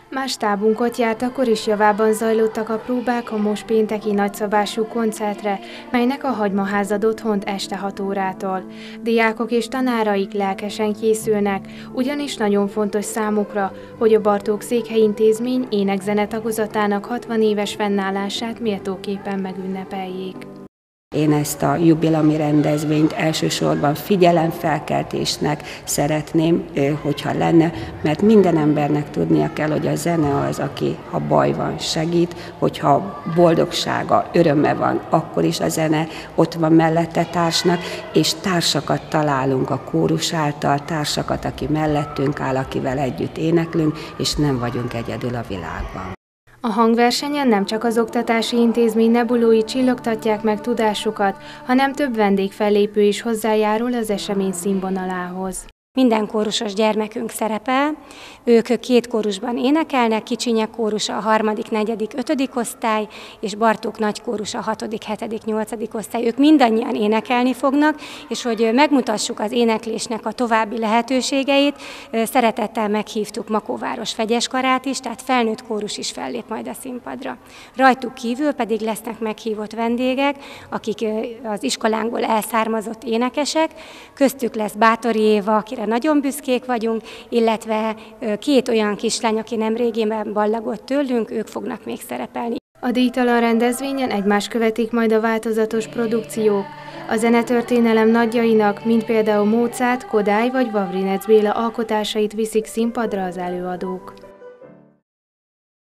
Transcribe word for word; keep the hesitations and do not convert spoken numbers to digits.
Más stábunk ott járt, akkor is javában zajlottak a próbák a most pénteki nagyszabású koncertre, melynek a Hagymaház ad otthont este hat órától. Diákok és tanáraik lelkesen készülnek, ugyanis nagyon fontos számukra, hogy a Bartók Székhely Intézmény ének-zene tagozatának hatvan éves fennállását méltóképpen megünnepeljék. Én ezt a jubileumi rendezvényt elsősorban figyelemfelkeltésnek szeretném, hogyha lenne, mert minden embernek tudnia kell, hogy a zene az, aki ha baj van, segít, hogyha boldogsága, öröme van, akkor is a zene ott van mellette társnak, és társakat találunk a kórus által, társakat, aki mellettünk áll, akivel együtt éneklünk, és nem vagyunk egyedül a világban. A hangversenyen nem csak az oktatási intézmény nebulói csillogtatják meg tudásukat, hanem több vendégfellépő is hozzájárul az esemény színvonalához. Minden kórusos gyermekünk szerepel, ők két kórusban énekelnek, Kicsinyek kórusa a harmadik, negyedik, ötödik osztály, és Bartók nagy kórusa a hatodik, hetedik, nyolcadik osztály. Ők mindannyian énekelni fognak, és hogy megmutassuk az éneklésnek a további lehetőségeit, szeretettel meghívtuk Makóváros Fegyeskarát is, tehát felnőtt kórus is fellép majd a színpadra. Rajtuk kívül pedig lesznek meghívott vendégek, akik az iskolánkból elszármazott énekesek, köztük lesz Báthori Éva, akire nagyon büszkék vagyunk, illetve két olyan kislány, aki nemrégében ballagott tőlünk, ők fognak még szerepelni. A díjtalan rendezvényen egymást követik majd a változatos produkciók. A zenetörténelem nagyjainak, mint például Mozart, Kodály vagy Vavrinec Béla alkotásait viszik színpadra az előadók.